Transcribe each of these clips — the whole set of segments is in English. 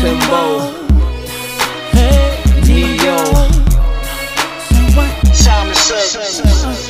Timbo, Neo, Simon Says.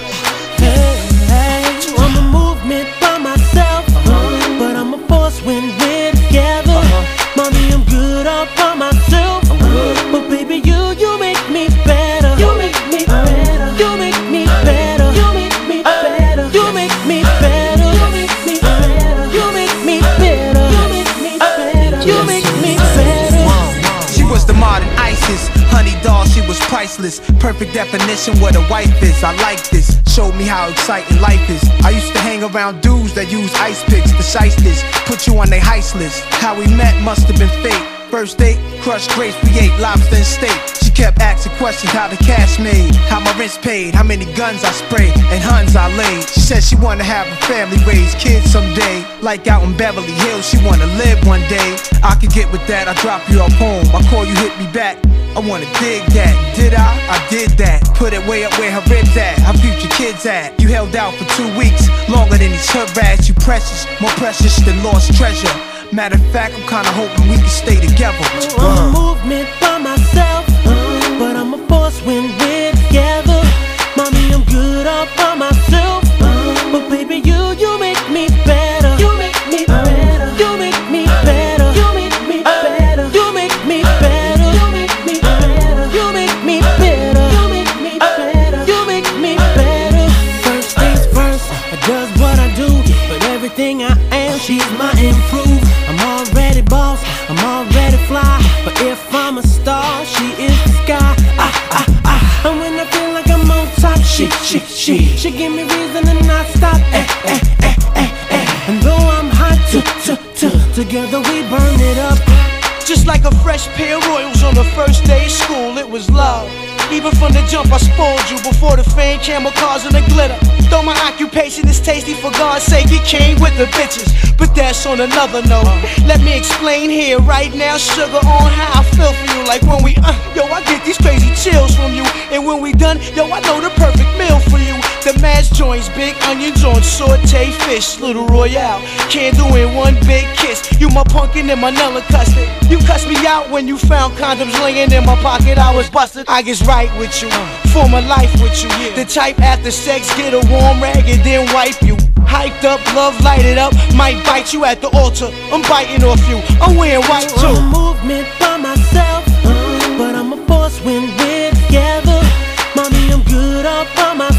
I'm a movement by myself, but I'm a force when we're together. Mommy, I'm good all by myself, but baby, you make me better. You make me better. You make me better. You make me better. You make me better. You make me better. You make me better. You make me better. You make me better. She was the modern ISIS, honey doll, she was priceless. Perfect definition what a wife is. I like this, showed me how exciting life is. I used to hang around dudes that use ice picks, the shysters, put you on their heist list. How we met must have been fake. First date, crushed grapes, we ate lobster and steak. She kept asking questions, how the cash made, how my rent's paid, how many guns I sprayed, and huns I laid. She said she wanna have a family, raise kids someday. Like out in Beverly Hills, she wanna live one day. I could get with that, I drop you up home, I call you, hit me back. I wanna dig that, did I? I did that. Put it way up where her ribs at, her future kids at. You held out for 2 weeks, longer than these hood rats. You precious, more precious than lost treasure. Matter of fact, I'm kinda hoping we can stay together. I'm a movement by myself, but I'm a force when we're together. Mommy, I'm good all by myself, but baby, you make me better. You make me better. You make me better. You make me better. You make me better. You make me better. You make me better. You make me better. You make me better. First things first, I does what I do, but everything I am, she's my improve. I'm already boss, I'm already fly, but if I'm a star, she is the sky. And when I feel like I'm on top, she give me reason to not stop. And though I'm hot, together we burn it up. Just like a fresh pair of royals on the first day of school, it was love. Even from the jump I spoiled you before the fame, camel cars and the glitter. Though my occupation is tasty, for God's sake it came with the bitches. But that's on another note. Let me explain here right now, sugar, on how I feel for you. Like when we, yo, I get these crazy chills from you. And when we done, yo, I know the perfect meal for you. The mash joints, big onions on saute fish, little royale. Can't do it one big kiss. You my pumpkin and my Nella custard. You cussed me out when you found condoms laying in my pocket. I was busted. I guess right with you, for my life with you. The type after sex get a warm rag and then wipe you. Hyped up, love lighted up, might bite you at the altar. I'm biting off you, I'm wearing white too. I'm a movement by myself, but I'm a force when we're together. Mommy, I'm good all by myself.